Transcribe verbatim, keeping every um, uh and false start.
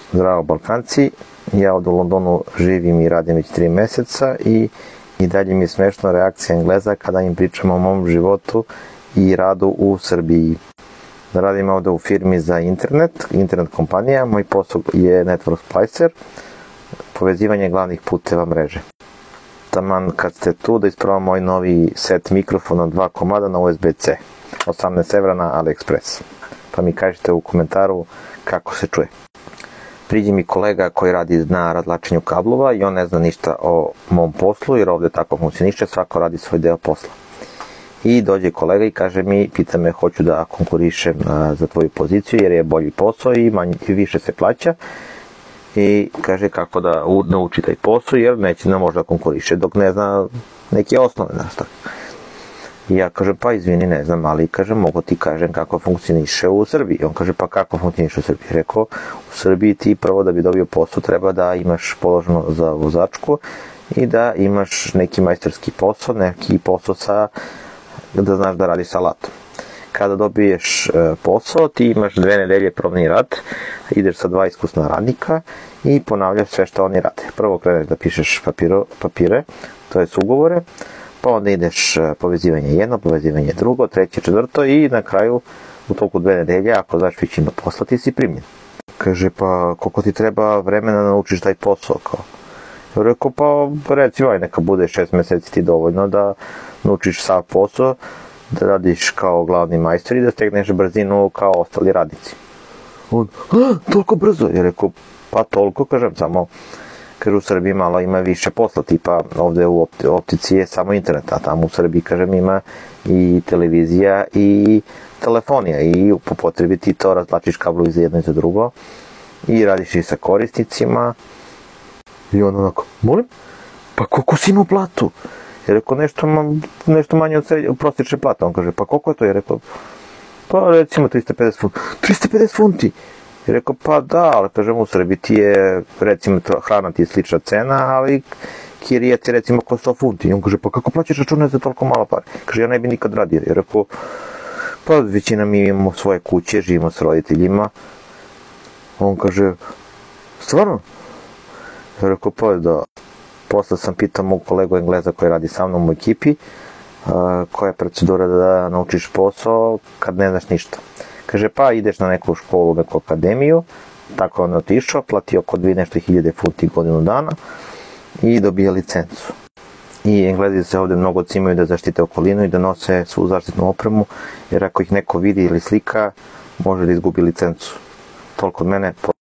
Zdravo Balkanci, ja ovdje u Londonu živim i radim već tri meseca i i dalje mi je smešna reakcija Engleza kada im pričam o mom životu i radu u Srbiji. Radim ovdje u firmi za internet, internet kompanija, moj posao je Network Splicer, povezivanje glavnih puteva mreže. Taman kad ste tu da isprobam moj novi set mikrofona dva komada na U S B C, osamnaest evra na AliExpress. Pa mi kažete u komentaru kako se čuje. Priđe mi kolega koji radi na razlačenju kablova i on ne zna ništa o mom poslu jer ovdje tako funkcioniše, svako radi svoj deo posla. I dođe kolega i kaže mi, pita me hoću da konkurišem za tvoju poziciju jer je bolji posao i, manje, i više se plaća. I kaže kako da nauči taj posao jer neće nam možda konkuriše dok ne zna neke osnove nastavke. I ja kažem, pa izvini, ne znam, ali kažem, mogu ti kažem kako funkcioniše u Srbiji. On kaže, pa kako funkcioniše u Srbiji? Rekao, u Srbiji ti prvo da bi dobio posao treba da imaš položeno za vozačku i da imaš neki majstorski posao, neki posao sa, da znaš da radiš sa alatom. Kada dobiješ posao, ti imaš dve nedelje probni rad, ideš sa dva iskusna radnika i ponavljaš sve što oni rade. Prvo kreneš da pišeš papiro, papire, to je ugovore, pa onda ideš povezivanje jedno, povezivanje drugo, treće, četvrto i na kraju u toku dve nedelje, ako znaš većinu posla, ti si primljen. Kaže, pa koliko ti treba vremena da naučiš taj posao? Kao. Ja rekao, pa recimo, neka bude šest meseci ti dovoljno da naučiš sav posao, da radiš kao glavni majstor i da stegneš brzinu kao ostali radnici. On, a, toliko brzo? Ja rekao, pa toliko, kažem, samo kaže u Srbiji malo ima više posla, tipa ovdje u optici je samo internet, a tamo u Srbiji, kažem, ima i televizija i telefonija i po potrebi ti to razlačiš kablovi za jedno i za drugo i radiš i sa korisnicima. I on onako, molim, pa koliko si imao platu? Ja rekao, nešto, nešto manje od prosječne plate. On kaže, pa koliko je to? Ja rekao, pa recimo trista pedeset funti. trista pedeset funti? I rekao, pa da, ali kažem u Srbiji ti je, recimo hrana ti je slična cena, ali kirija ti je recimo oko sto funti. I on kaže, pa kako plaćaš račune za toliko malo pare? Kaže, ja ne bi nikad radio. I rekao, pa većina mi imamo svoje kuće, živimo s roditeljima. On kaže, stvarno? Ja rekao, pa da. Posle sam pitao mog kolegu Engleza koji radi sa mnom u ekipi, koja je procedura da naučiš posao kad ne znaš ništa. Kaže, pa ideš na neku školu, neku akademiju, tako on je otišao, platio oko dvije nešto hiljade funti godinu dana i dobija licencu. I Englezi se ovdje mnogo cimaju da zaštite okolinu i da nose svu zaštitnu opremu, jer ako ih neko vidi ili slika, može da izgubi licencu. Toliko od mene.